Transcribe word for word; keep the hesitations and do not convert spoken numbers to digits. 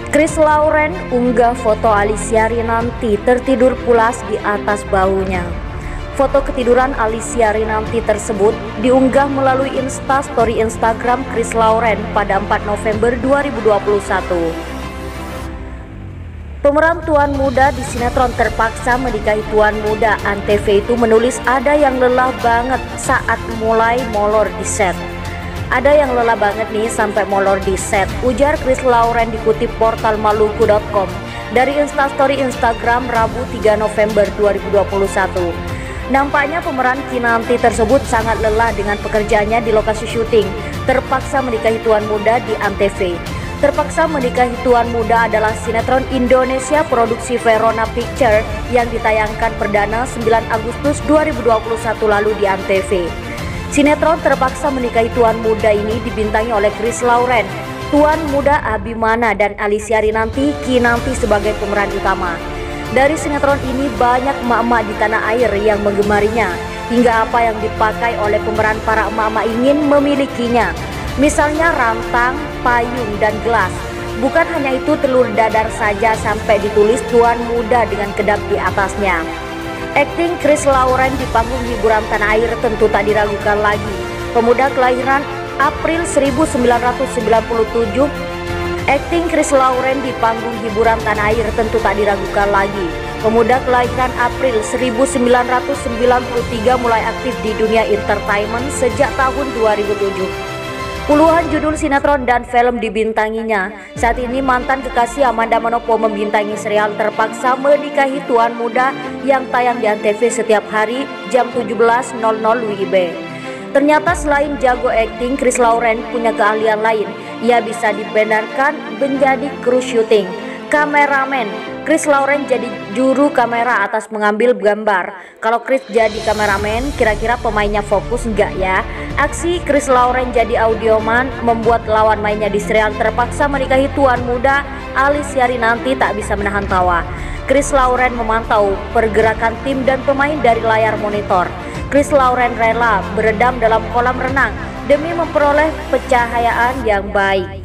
Chris Lauren unggah foto Alicia Rinanti tertidur pulas di atas bahunya. Foto ketiduran Alicia Rinanti tersebut diunggah melalui Instastory Instagram Chris Lauren pada empat November dua ribu dua puluh satu. Pemeran tuan muda di sinetron Terpaksa Menikahi Tuan Muda Antv itu menulis ada yang lelah banget saat mulai molor di set. Ada yang lelah banget nih sampai molor di set, ujar Chris Lauren dikutip portal maluku dot com dari Instastory Instagram Rabu tiga November dua ribu dua puluh satu. Nampaknya pemeran Kinanti tersebut sangat lelah dengan pekerjaannya di lokasi syuting Terpaksa Menikahi Tuan Muda di Antv. Terpaksa Menikahi Tuan Muda adalah sinetron Indonesia produksi Verona Picture yang ditayangkan perdana sembilan Agustus dua ribu dua puluh satu lalu di Antv. Sinetron Terpaksa Menikahi Tuan Muda ini dibintangi oleh Chris Lauren, Tuan Muda Abimana, dan Alicia Rinanti Kinanti sebagai pemeran utama. Dari sinetron ini banyak emak-emak di tanah air yang menggemarinya, hingga apa yang dipakai oleh pemeran para emak-emak ingin memilikinya. Misalnya rantang, payung, dan gelas. Bukan hanya itu, telur dadar saja sampai ditulis Tuan Muda dengan kedap di atasnya. Akting Chris Lauren di panggung hiburan tanah air tentu tak diragukan lagi. Pemuda kelahiran April seribu sembilan ratus sembilan puluh tujuh, akting Chris Lauren di panggung hiburan tanah air tentu tak diragukan lagi. Pemuda kelahiran April seribu sembilan ratus sembilan puluh tiga mulai aktif di dunia entertainment sejak tahun dua ribu tujuh. Puluhan judul sinetron dan film dibintanginya. Saat ini mantan kekasih Amanda Manopo membintangi serial Terpaksa Menikahi Tuan Muda yang tayang di Antv setiap hari jam tujuh belas nol nol W I B. Ternyata selain jago akting, Chris Lauren punya keahlian lain. Ia bisa dibenarkan menjadi kru syuting, kameramen. Chris Lauren jadi juru kamera atas mengambil gambar. Kalau Chris jadi kameramen, kira-kira pemainnya fokus enggak ya? Aksi Chris Lauren jadi audioman membuat lawan mainnya di serial Terpaksa Menikahi Tuan Muda, Alicia Rinanti, tak bisa menahan tawa. Chris Lauren memantau pergerakan tim dan pemain dari layar monitor. Chris Lauren rela beredam dalam kolam renang demi memperoleh pencahayaan yang baik.